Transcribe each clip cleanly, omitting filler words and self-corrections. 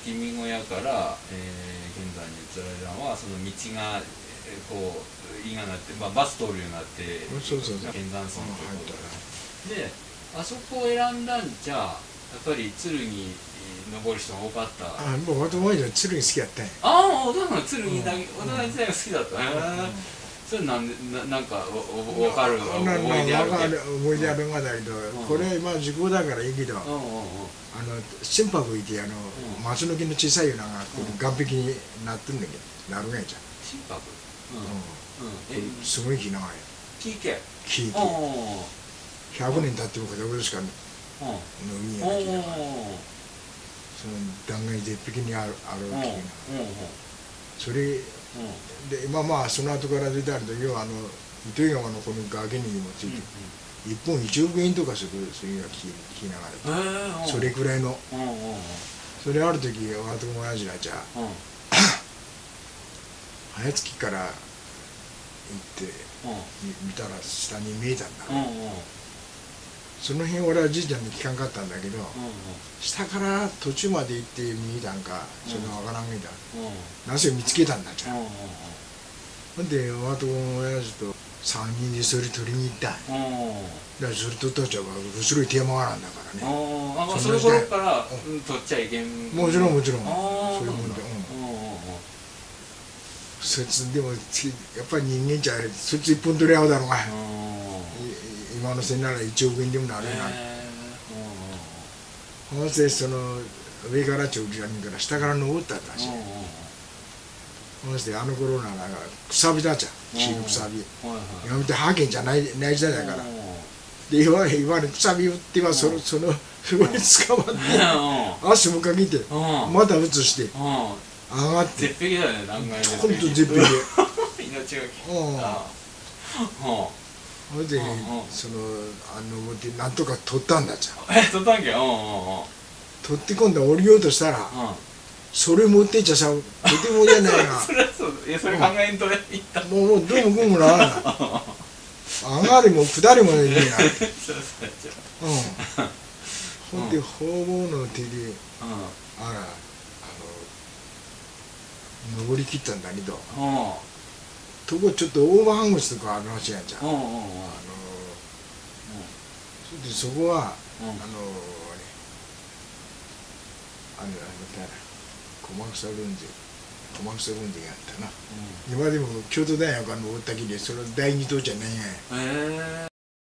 滝見小屋から、現在に移られたのはその道がこう伊賀なって、バス通るようになってそうそうそう剣山村のところで、あそこを選んだんじゃやっぱり鶴に登る人が多かった。 もう私も鶴に好きやったんや。 ああ、お父さん鶴にお父さん自体が好きだった。それなんか分かる思い出あるけど、 思い出あるんだけど、これまあ時効だからいいけど、心拍いて松の木の小さいような岸壁になってんだけど、なるがいじゃん。 心拍。 すごい木長い。 木系。 木。100年経ってもこれしか伸びない木だから。その断崖絶壁にある木が。それでまあその後から出てある時は糸魚川のこの崖にもついて1本1億円とかするそういうのが木ながらそれくらいのそれある時私も親父らじゃ早月から行って見たら下に見えたんだ。その辺俺はじいちゃんに聞かんかったんだけど、下から途中まで行って見たんかそれは分からんけど、なぜ見つけたんだじゃん。ほんで私も親父と3人でそれ取りに行った。だからそれ取ったちゃうから後ろにテーマがあるんだからね。 その頃から取っちゃいけん。 もちろんそういうもんで。そいつでもやっぱり人間じゃそいつ一本取り合うだろうが。今の線なら1億円でもなるな。ほんでその上からちょうじゃねえから下から登ったらしい。ほんであの頃ならくさびだじゃん、木のくさび。やめてハーケンじゃない時代だから。でいわゆるくさび打ってはそこに捕まって足もかけてまた移して上がって。 絶壁だよね、断崖絶ほんと絶壁で。 命がけ。 ほいで登ってなんとか取ったんだじゃん。 取ったんけ。 取って今度は降りようとしたらそれ持ってっちゃさとてもじゃないな。 それはそう、いやそれ考えんといったもうどうもこうもならない。上がりも下りもできない。ほんで方々の手で登り切ったんだけど、とこちょっとオーバーハングスとかあるらしいやんじゃん。そこは駒草軍勢やったな。今でも京都大学が登ったきでその第二島じゃないやん。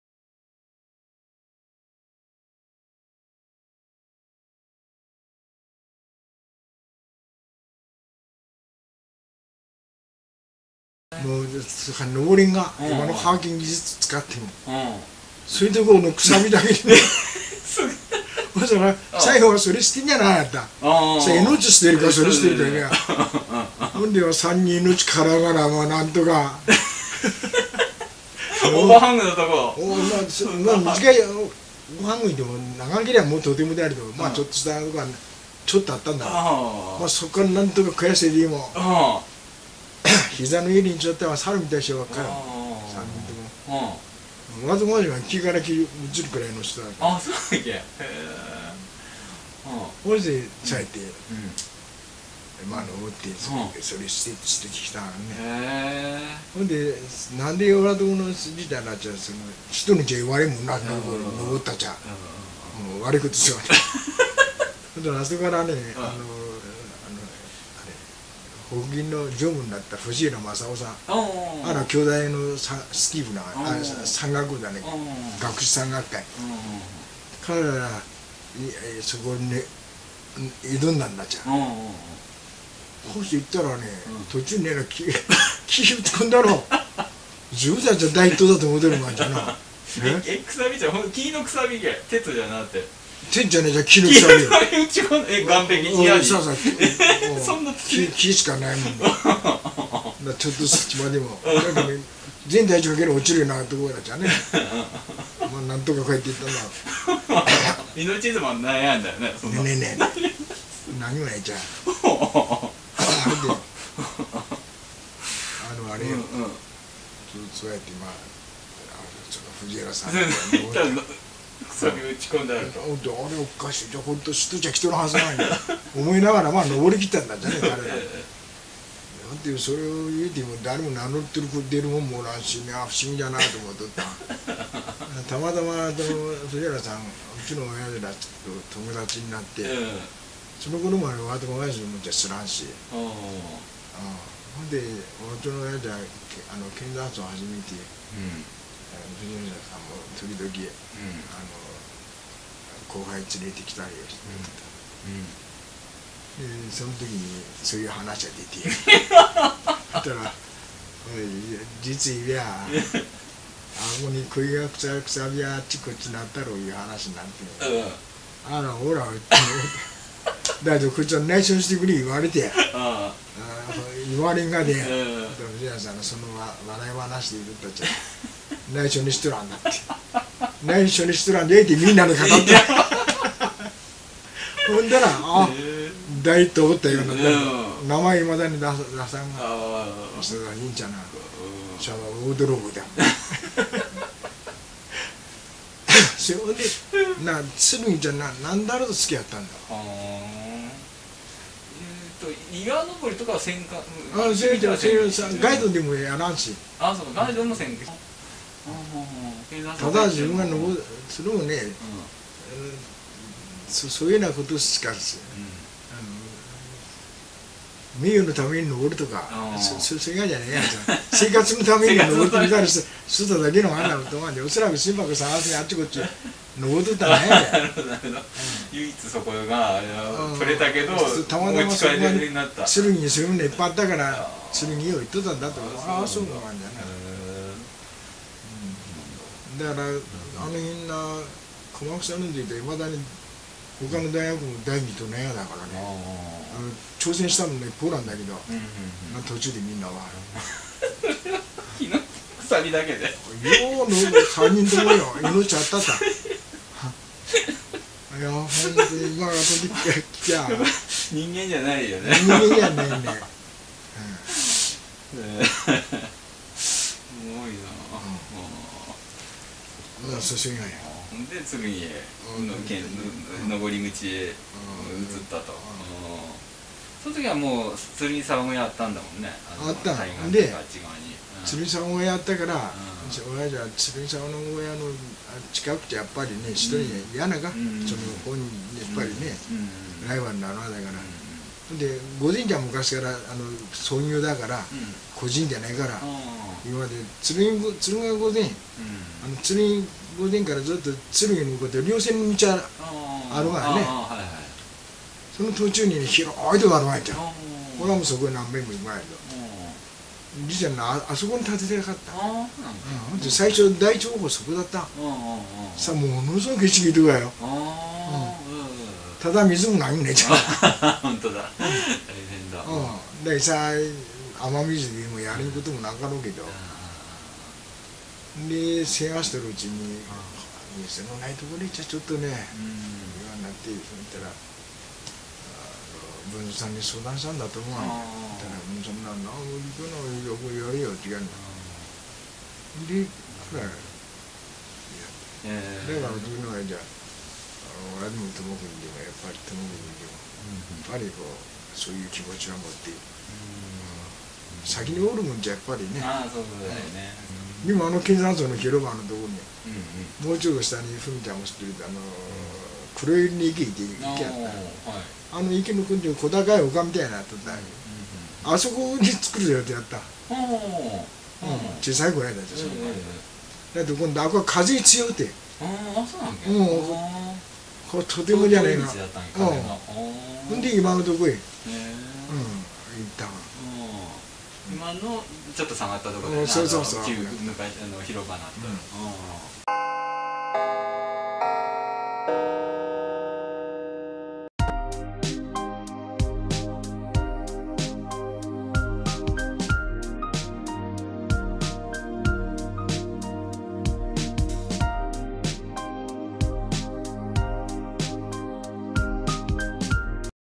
もう登りんが今のハーキング技術使ってもそういうところのくさびだけでだから最後はそれしてんじゃなかった。命してるかそれしてるかいや。ほんでは3人命からがらなんとかオーバーハングのとこ短いオーバーハングにでも長ければもうとてもであるけどまあちょっとしたとこはちょっとあったんだ。まあそこからなんとか悔やせでも膝の上にちょっとは猿みたいな人ばっかり3人とも。まずまずは木から木移るくらいの人だから。 そうだっけ。 ほいで咲いてまあ登ってそれしてきたからね。ほんでなんで俺とこの時代になっちゃう人にじゃ悪いもんな登ったじゃん。悪いことしよう。ほんであそこからね北銀の常務になった藤浦正夫さん、京大のスキー部な山岳部だね、学士山岳会。彼らがそこに挑んだんだじゃん。こうして行ったらね途中に木打ち込んだろ。自分たちは大東だと思ってるもんじゃな。 くさびじゃん、木のくさびけ、鉄じゃなくて。 鉄じゃねえじゃん、木のくさび。 打ち込んで、岸壁にやり。そんな木しかないもん。ちょっと隙間でも。全体重かける落ちるようなところだじゃね。まあなんとかこうやっていったんだ。 命綱悩んだよね。 ねえねえ。何もないじゃん。あれよ。そうやってまあ藤原さん。 そび打ち込んであると。 あれおかしい、じゃあ本当人じゃ来てるはずないんだ思いながらまあ登りきったんだじゃね彼ら。なんていうそれを言うても誰も名乗ってる子出るもんもおらんし、不思議だなと思っとった。たまたま藤原さんうちの親父らと友達になって、その頃まで私も親父のもんじゃ知らんし、ほんでうちの親父は剣山荘を始めて、藤原さんも時々後輩連れてきたりしてた。その時にそういう話が出てそしたら「実言えば顎に杭がくさびあっちこっちなったろ」いう話になって、ほらだけどこいつは内緒してくれ言われて言われんがね藤原さんのその笑い話で言うとったっちゃ内緒にしとらんだって内緒にしとらんでってみんなに語ってほんだら大とおったような名前いまだに出さんがそれはいいんじゃないシャワー驚くだそれで鶴ちゃんなんだろうと好きやったんだ。 岩登りとかはせんか。 ガイドでもやらんし。 そうガイドもせん。 ただ自分が登るそれもね、そういうようなことしか名誉のために登るとかそういうがじゃねえやつ生活のために登ってみたりしてただけの話だろうと思うんで、おそらく心拍探してあっちこっち登っとったらね唯一そこが取れたけどたまたまそこまで剣にそういうものいっぱいあったから剣を言っとったんだと思う。ああそうなんじゃない。だからあの辺な駒草のんでいていまだに他の大学も第二と悩んだからね。挑戦したのねポーランだけど、途中でみんなは木の鎖だけでようの3人ともよ命あったさいやほんとに今が飛びきゃ人間じゃないよね。 人間じゃないねすごいな。 そうしがやで次へ登り口へ移ったと。その時はもう鶴見沢小屋あったんだもんね。 あったんで鶴見沢小屋あったから親父は鶴見沢の小屋の近くてやっぱりね一人嫌ながその本にやっぱりねライバルなのだからで御前じゃ昔から創業だから個人じゃないから今まで鶴見御前鶴見御前からずっと鶴見に向かって稜線の道あるからね。その途中にね広いとこあるわけじゃん。これはもうそこへ何遍も行くわけよ。実はあそこに建ててなかった。最初第一候補そこだった。さあものすごく景色いるわよ。ただ水もないんねじゃん。 本当だ。大変だ。 でさ雨水でもやることもなかろうけど。で世話してるうちに水のないところでちょっとね言わなって言ったら。文さんに相談したんだと思う。だから文さんが「なあ行くのよくやるよ」って言うの。でくらいだから自分の間親でも友君でもやっぱり友君でもやっぱりこうそういう気持ちを持って先におるもんじゃやっぱりね。今剣山荘の広場のところにもうちょっと下にふみちゃんも知ってる黒百合に池あった。池のくんで小高い丘みたいなのあったんだよ。あそこに作るよってやった。小さい小屋だってそこだって今度あこは風強くてこれとてもじゃないな。ほんで今のとこへ行った今のちょっと下がったところで昔の広場になった。